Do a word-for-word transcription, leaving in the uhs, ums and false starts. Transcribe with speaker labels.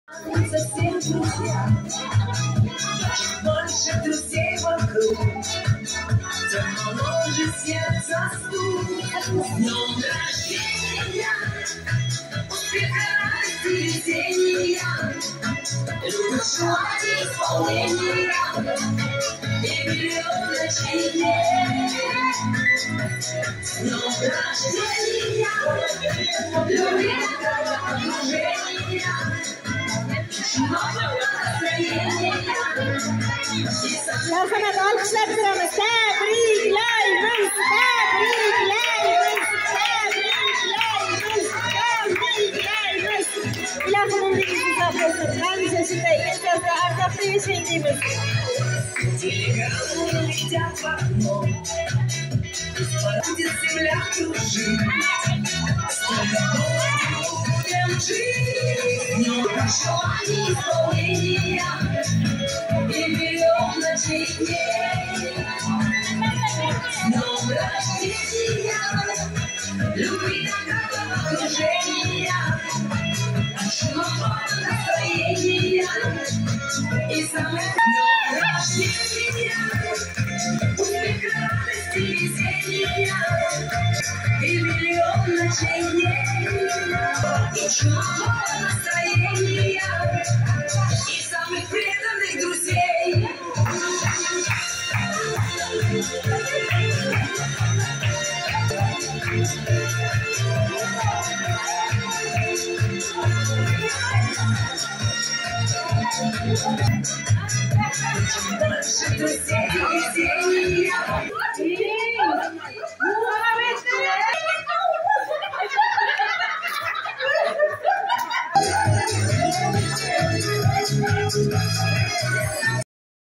Speaker 1: Совсем друзья, больше друзей вокруг, тем моложе сердце стук. С днем рождения, успеха, радости, везения, любых желаний, исполнения и миллион ночей дней. С днем рождения, любви, окружения,
Speaker 2: Yarışmada alkışlar sıramız. Tebriklerimiz, tebriklerimiz, tebriklerimiz, tebriklerimiz. İlahının dilimizi zaplasın. Hemşe şimdi geçeceğiz artık yaşayacağımız.
Speaker 1: Телеграммы летят в окно, будет земля кружить. Столько будем жить, днем желаний, исполнения и миллион ночей дней. С днем рождения, любви, окружения, шумного настроения и самых днем рождения, успеха, радости, везения и миллион ночей дней, и шумного настроения и самых преданных друзей. Больше друзей, везения.